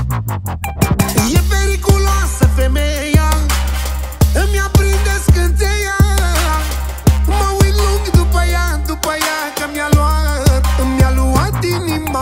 E periculoasă femeia, îmi aprinde scânteia. Mă uit lung după ea, că mi-a luat inima.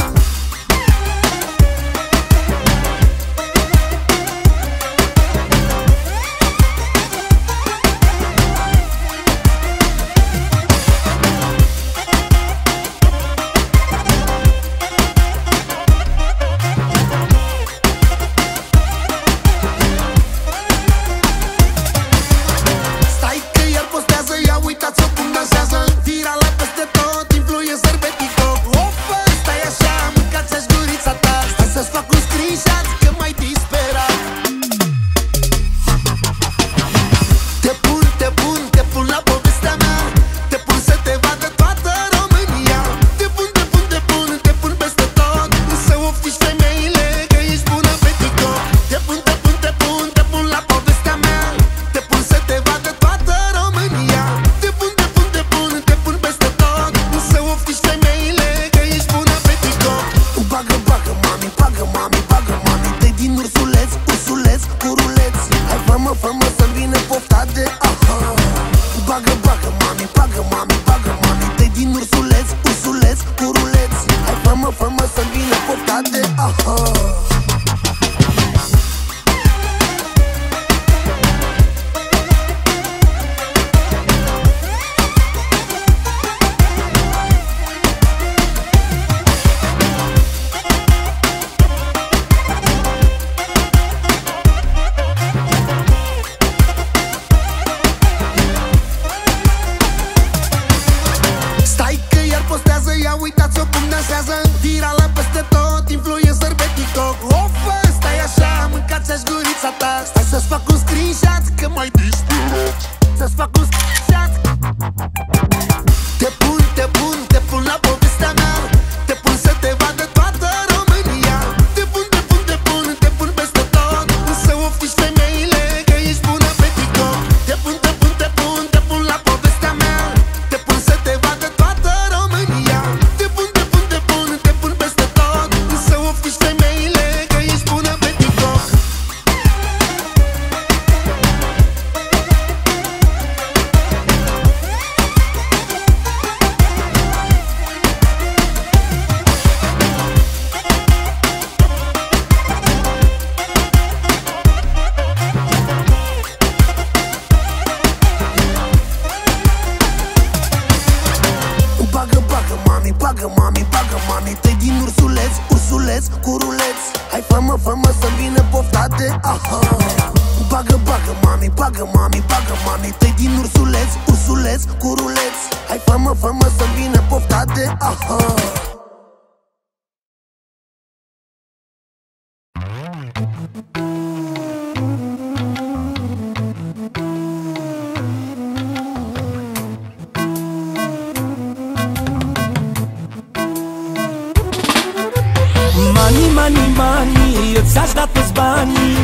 Mani, eu ți-aș da toți banii.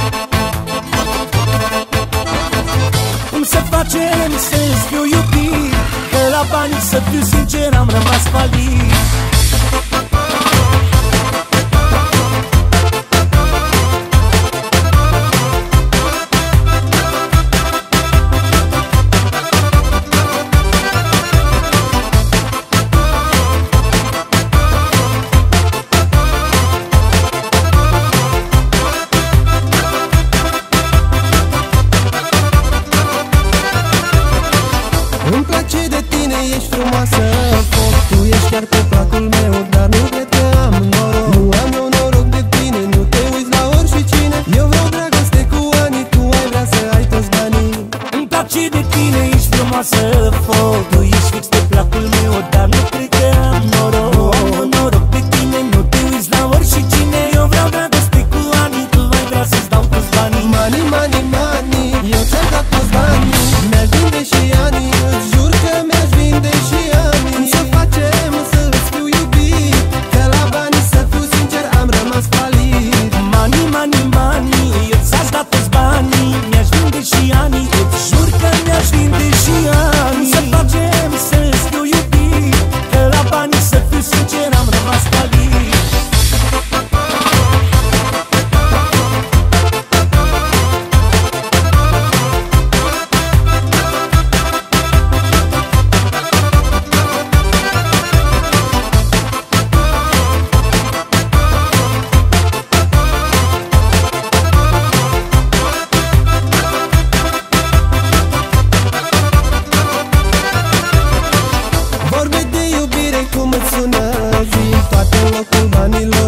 Cum să facem să-ți fiu iubit, că la bani, să fiu sincer, am rămas falit. Îmi place de tine, ești frumoasă, foc, tu ești chiar pe placul meu.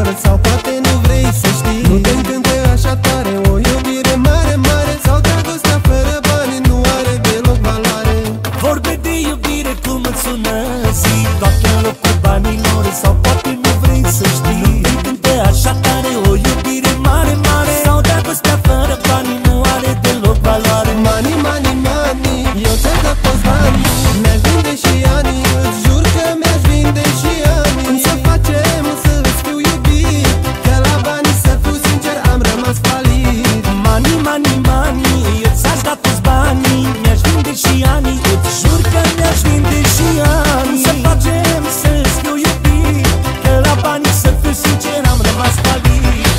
minoră sau poate nu vrei să știi. Nu te încântă așa tare o iubire mare, mare, sau dragostea fără bani nu are deloc valoare. Vorbe de iubire cum îți sună zi, toată în locul banilor sau poate nu vrei să știi. Nu te încântă așa tare o iubire mare, mare, sau dragostea fără bani nu are deloc valoare. Money, money, money, eu ți-am dat toți banii. Mi-aș vinde și ani, îți jur că mi-aș vinde și ani. Cum să facem să-ți fiu iubit? Că la bani, să fiu sincer, am rămas falit. Money, money, money, eu ți-aș da toți banii. Mi-aș vinde și ani, îți jur că mi-aș vinde și ani. Cum să facem să-ți fiu iubit? Că la bani, să fiu sincer, am rămas falit.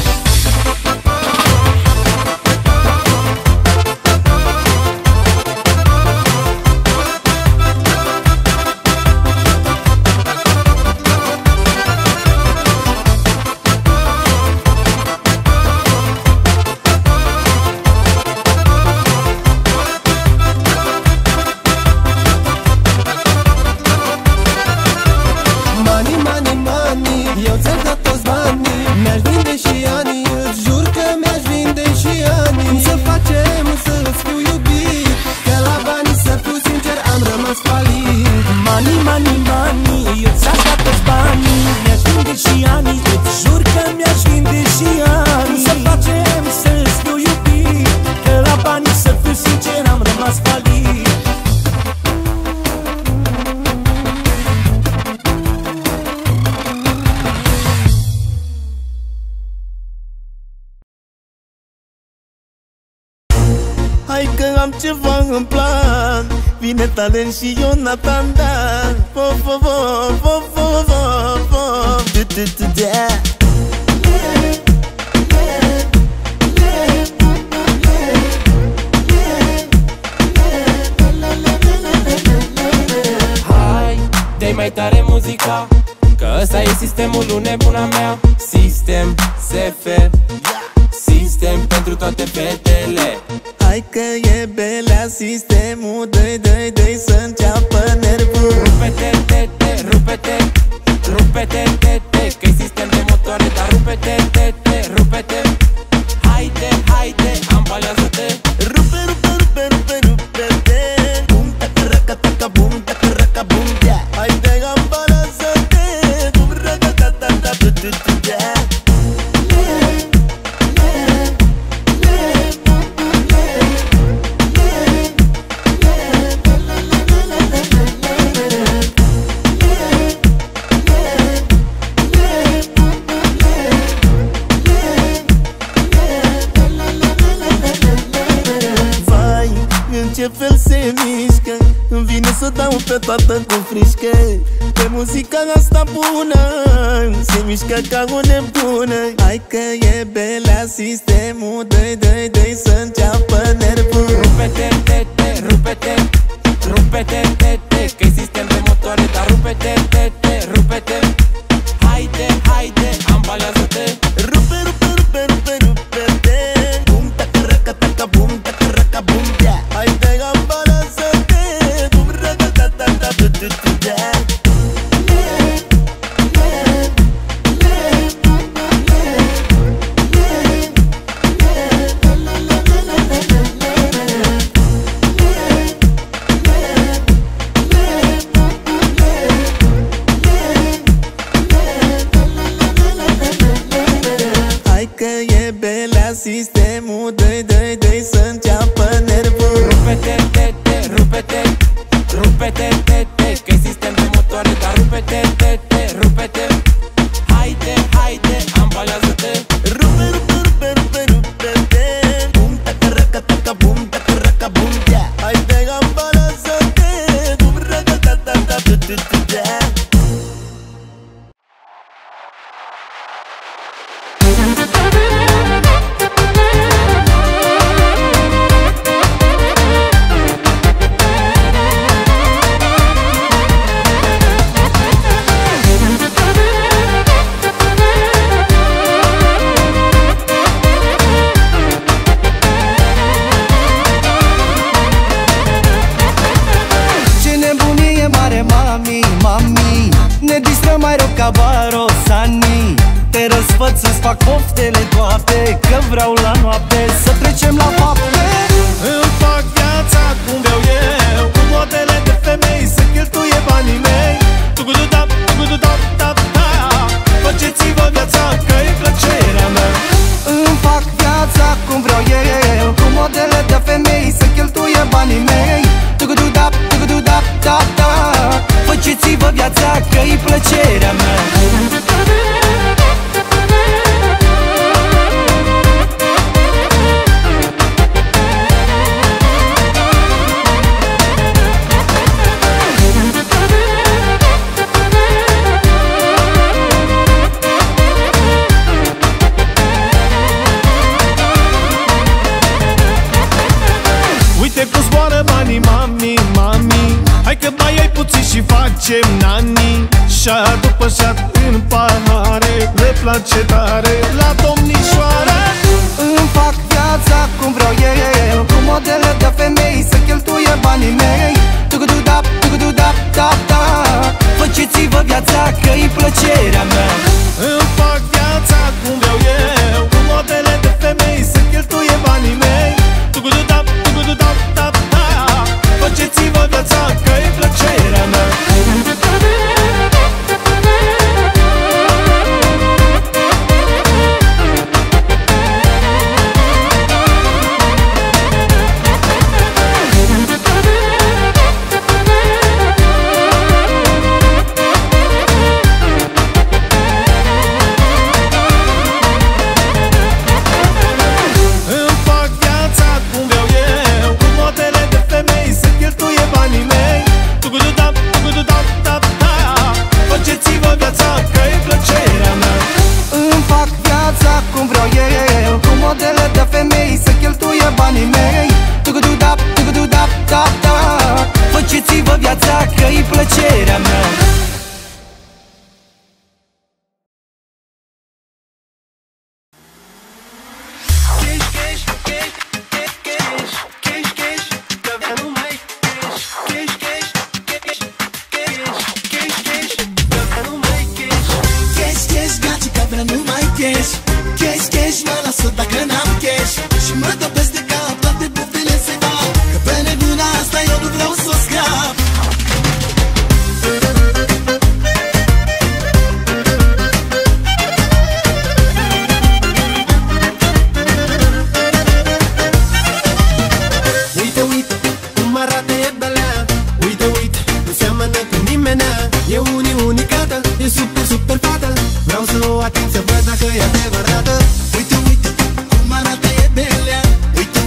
Money, money, money, eu ți-am dat toți banii. Mi-aș vinde și ani, îți jur că mi-aș vinde și ani. Cum să facem să-ți fiu iubit? Că la bani, să fiu sincer, am rămas falit. Money, money, money, eu ți-aș da toți banii. Mi-aș vinde și ani, îți jur că mi-aș vinde și ani. Cum să facem să-ți fiu iubit? Că la bani, să fiu sincer, am rămas falit. Hai că am ceva în plan, vine Talent și Ionatan, da. Hai, dă-i mai tare muzica, că ăsta e sistemul lui nebuna mea. Sistem SF, sistem pentru toate fetele. Hai că e belea sistemul, dă-i să înceapă nervul. Rupe-te, te, rupe-te, rupe-te, te, că-i sistem de motoare, dar rupe-te, te, rupe-te. Haide, haide, ambalează-te. Rupe, rupe, rupe, rupe, rupe-te. Bum, taca, raca, taca, bum, taca, raca, bum, yeah. Haide, ambalează-te. Bum, raca, ta, ta, ta, yeah. Ce fel se mișcă, îmi vine să dau pe toată cu frișcă. Pe muzica asta bună, se mișcă ca o nebună. Hai că e belea sistemul, dă-i să înceapă nervul. Rupe-te, te, rupe-te, rupe-te, te, că-i sistem de motoare, dar rupe-te, te, rupe-te. Haide, haide, ambalează-te. Rupe, rupe, rupe, rupe, rupe-te. Bum, taca, raca, taca, bum, taca, raca, bum, yeah. Haide, ambalează-te. Bum, raca, ta, ta, ta, yeah. Sistemul, dă-i să înceapă nervul. Rupe-te, te, rupe-te, rupe-te, te, că-i sistem de motoare, dar rupe-te, te, rupe-te. Haide, haide, ambalează-te. Rupe, rupe, rupe, rupe, rupe-te. Bum, taca, raca, taca, bum, taca, raca, bum, yeah. Haide, ambalează-te. Bum, raca, ta, ta, ta, yeah. capăt să-ți fac poftele toate, că vreau la noapte să trecem la fapte. Îmi fac viața cum vreau eu, cu modele de femei să cheltuie banii mei. Tugududap, tugududap, tap, tap. Faceți-vă viața că-i plăcerea mea. Îmi fac viața cum vreau eu, cu modele de femei să cheltuie banii mei. Tugududap, tugududap, tap, tap. Faceți-vă viața că-i plăcerea mea. Uite cum zboară banii, mami, mami. Hai că mai ai puțin și facem nani. Șat după șat în pahare, le place tare la domnișoara. Îmi fac viața cum vreau eu, cu modele de femei să cheltuie banii mei. Tugududap, tugududap, tap, tap. Faceți-vă viața că-i plăcerea mea. Îmi fac viața cum vreau eu, cu modele de femei să cheltuie banii mei. Tugududap, tugududap, tap, tap. Faceți-vă viața că-i plăcerea mea. Faceți-vă viața că-i plăcerea mea. Cash, mă lasă dacă n-am cash. Și mă topesc de cap, toate poftele se fac. Că pe nebuna asta eu nu vreau să o scap. Uite, uite, cum arată e belea. Uite, uite, nu seamănă cu nimenea. E unicată, e super, super fată. Vreau să o ating, să văd dacă e adevărată. Uite, uite, cum arată e belea. Uite,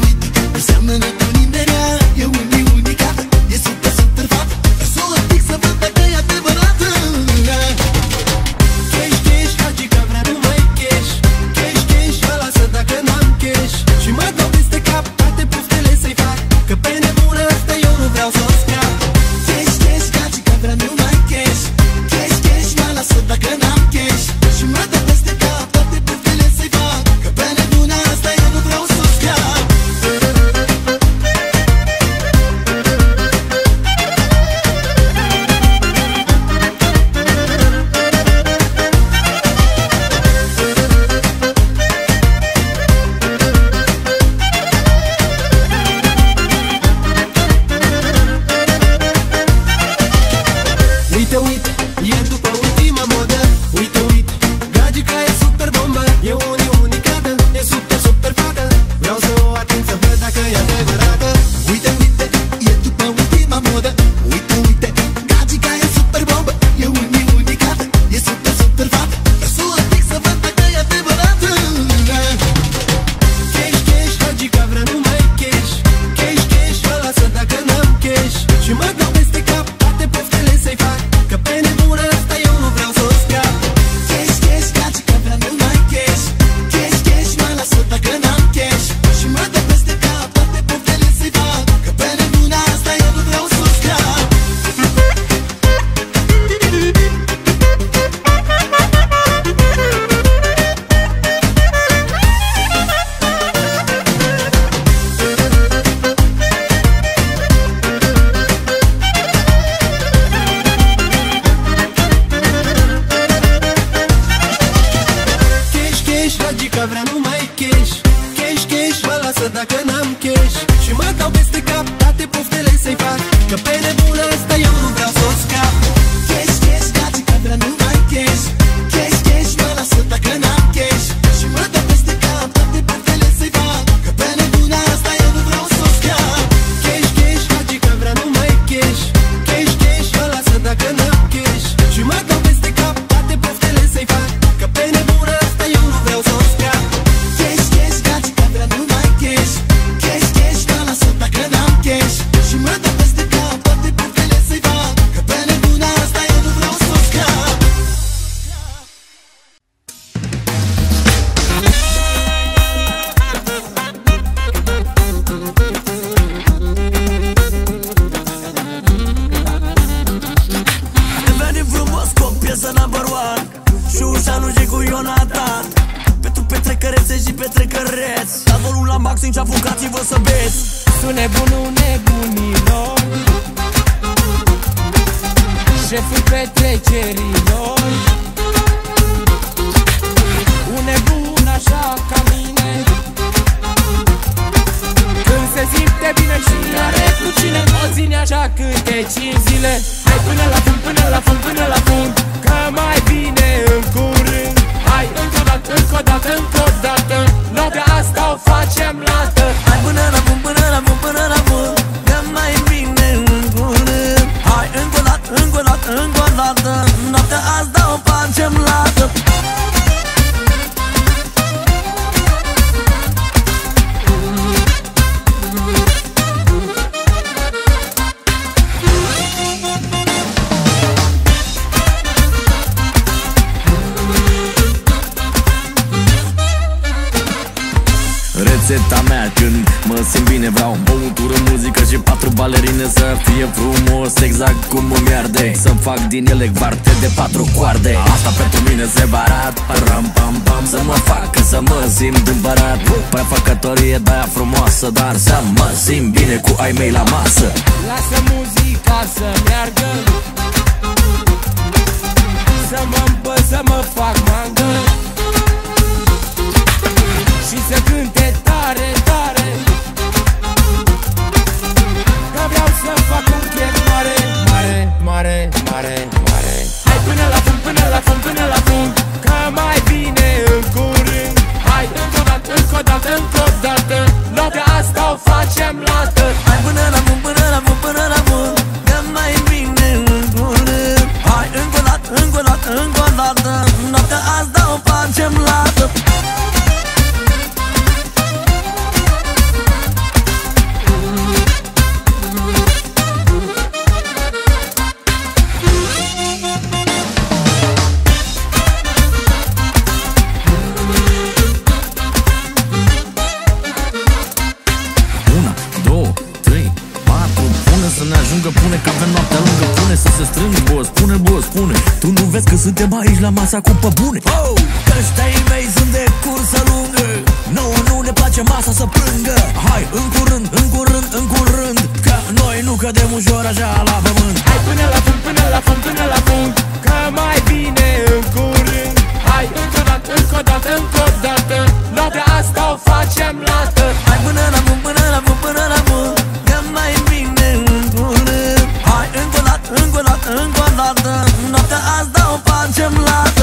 gagica vrea numai cash. Cash, cash, mă lasă dacă n-am cash. Și mă dau peste cap, toate poftele să-i fac, că pe nebună asta eu nu vreau să o scap. Cash, cash, gagica vrea numai cash. Cash, cash, mă lasă dacă n-am cash. Și mă dau peste cap, toate poftele să-i fac, că pe nebună asta eu nu vreau să o scap. Cash, cash, gagica vrea numai cash. Cash, cash, mă lasă dacă n-am cash. Și mă dau peste cap, toate poftele să-i fac, că pe nebună asta eu nu vreau să o scap. Cash, cash, gagica vrea numai cash. Cash, cash, mă lasă dacă n-am cash. Și mă dau peste cap, toate poftele să-i fac, că pe nebună asta eu nu vreau să o scap. Devenim frumos cu o piesă number one și ușa nu și cu Ionatan. Pentru petrecărețe și petrecăreți, la volum la maxim și apucați-vă să beți. Sunt nebunul nebunilor, șeful petrecerilor. Un nebun așa ca mine, când se simte bine și are cu cine, o ține așa câte 5 zile. Hai până la fund, până la fund, până la fund, că mai bine în curând. Hai încă o dată, încă o dată, încă o dată, noaptea asta o facem lată. Hai până la fund, până la fund, până la fund, că mai bine în curând. Hai încă o dată, încă o dată, încă o dată, noaptea asta o facem lată. Rețeta mea când mă simt bine, vreau băutură, muzică și 4 balerine, să fie frumos exact cum îmi arde, să-mi fac din ele cvarte de 4 coarde. Asta pentru mine separat, ram-pam-pam, să mă facă să mă simt împărat. Prefăcătorie de-aia frumoasă, dar să mă simt bine cu ai mei la masă. Lasă muzica să meargă, să mă împăs, să mă fac mangă și să cânte tare, tare, că vreau să fac un chef mare, mare, mare, mare, mare. Hai până la fund, până la fund, până la fund, că mai bine în curând. Hai încă o dată, încă o dată, încă o dată, noaptea asta o facem lată. Hai până la fund, până la fund, până la fund, că mai bine în curând. Hai încă o dată, încă o dată, încă o dată, noaptea asta o facem lată. Să ne ajungă, pune că avem noaptea lungă. Pune să se strângă, boss, pune, boss, pune. Tu nu vezi că suntem aici la masa cu pe bune? Oh, că ăștia-i mei sunt de cursă lungă, nouă nu ne place masa să plângă. Hai, în curând, în curând, în curând, că noi nu cădem ușor așa la pământ. Hai până la fund, până la fund, până la fund, că mai bine în curând. Hai încă o dată, încă o dată, încă o dată, noaptea asta o facem lată. Hai până la fund, până la fund, până la fund, că mai bine în curând. Hai încă o dată, încă o dată, încă o dată, noaptea asta o facem lată.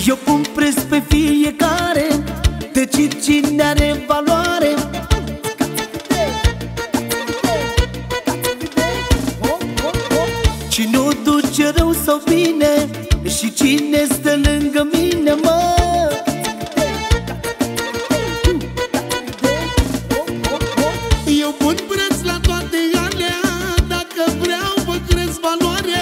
Eu pun preț pe fiecare, decid cine are valoare. Cine o duce rău sau bine și cine stă lângă mine, mă. Eu pun preț la toate alea, dacă vreau vă cresc valoarea.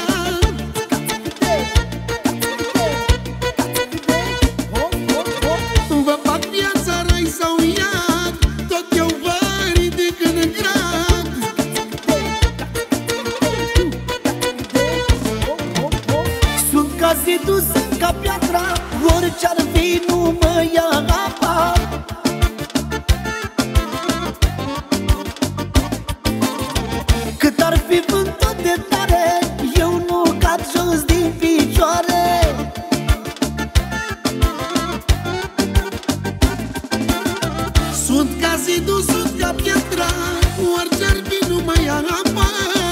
Vă fac viața rai sau iad, tot eu vă ridic în grad. Sunt ca zidul, sunt ca piatra, orice-ar fi nu mă ia apa. Cât ar fi vântul de tare, eu nu cad jos din picioare. Sunt ca zidul, sunt ca piatra, orice-ar fi nu mă ia apa.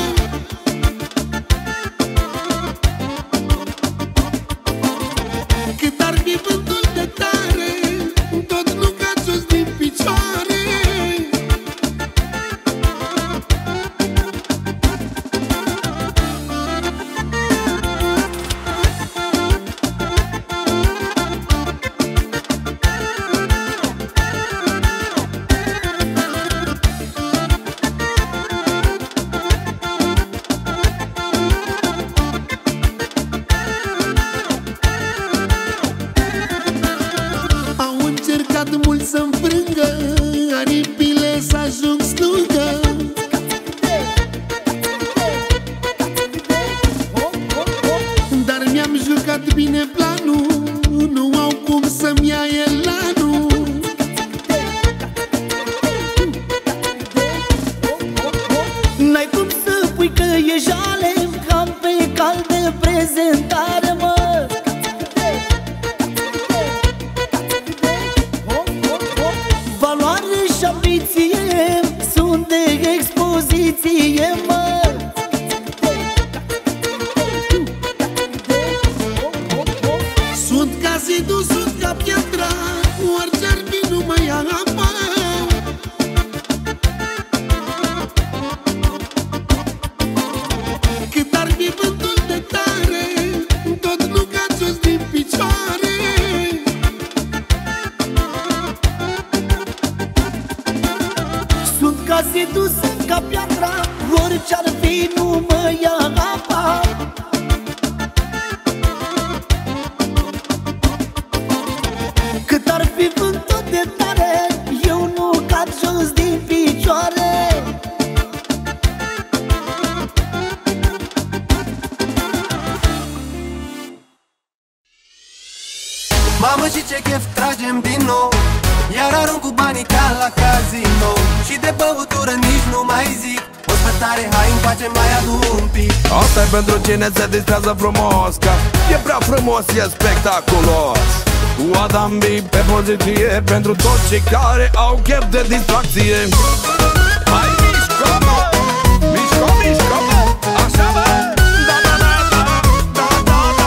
Cât ar fi vântul de tare, tot nu cad jos din picioare. Au încercat mulți să-mi frângă aripile să ajung slugă. Dar mi-am jucat bine planul, nu au cum să-mi ia elanul. N-ai cum să pui că e jale, cam pe cal de prezentare, mă. Valoare și ambiție sunt de expoziție, mă. Sunt ca zidul, sunt ca piatra, orice-ar fi nu mă ia apa. Cât ar fi vântul de tare, tot nu cad jos din picioare. Sunt ca zidul, sunt ca piatra, orice-ar fi nu mă ia apa. Cât ar fi vântul de tare, eu nu cad jos din picioare. Mamă, și ce chef tragem din nou, iar arunc cu banii ca la casino. Și de băutură nici nu mai zic, ospătare, hai încoace, mai adu un pic. Asta-i pentru cine se distrează frumos, că e prea frumos, e spectaculos. Cu Adam B pe poziție, pentru toți cei care au chef de distracție. Hai, mișcă-mă, mișcă, mișcă-mă, așa bă. Da, da, da, da, da, da, da.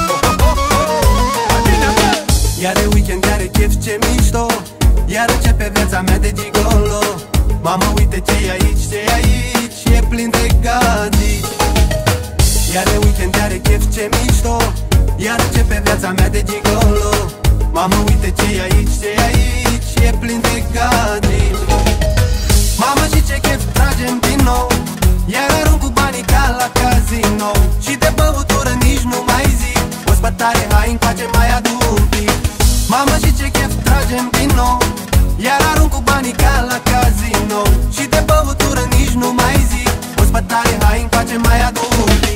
Hai bine, bă. Iar e weekend, iar e chef, ce mișto, iar începe viața mea de gigolo. Mama, uite ce-i aici, ce-i aici, e plin de gagici. Iar e weekend, iar e chef, ce mișto, iar începe viața mea de gigolo. Mama, uite ce-i aici, ce-i aici, e plin de gagici. Mamă, și ce chef tragem din nou, iar arunc cu banii ca la casino. Și de băutură nici nu mai zic, ospătare, hai încoace, mai adu un pic. Mamă, și ce chef tragem din nou, iar arunc cu banii ca la casino. Și de băutură nici nu mai zic, ospătare, hai încoace, mai adu un pic.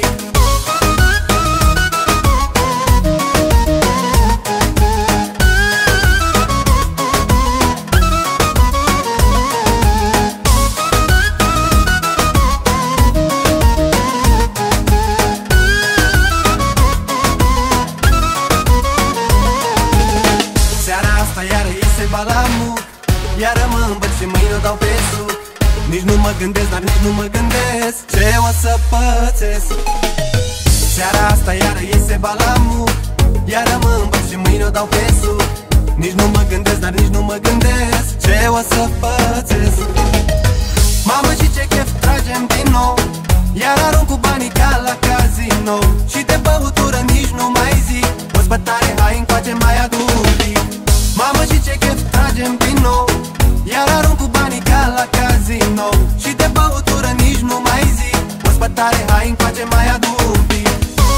Iară mă îmbăt și mâine o dau pe suc. Nici nu mă gândesc, dar nici nu mă gândesc ce o să pățesc. Seara asta iară iese balamuc. Iară mă îmbăt și mâine mi-o dau pe sus. Nici nu mă gândesc, dar nici nu mă gândesc ce o să pățesc. Mamă, și ce chef tragem din nou, iar arunc cu banii ca la casino. Și de băutură nici nu mai zic, o spătare, hai încoace, mai adu un pic. Mamă, și ce chef tragem din nou, iar arunc cu banii ca la casino. Și de băutură nici nu mai zic, o spătare, hai încoace, mai adu un pic.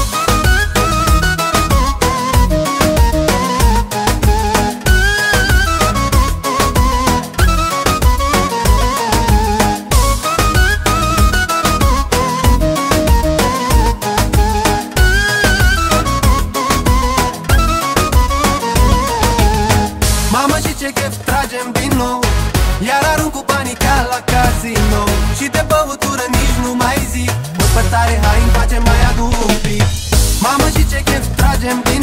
Tragem din nou, iar arunc cu banii ca la casino. Și de băutură nici nu mai zic, o spătare, hai în pace, mai adu un pic. Mamă, și ce chef tragem din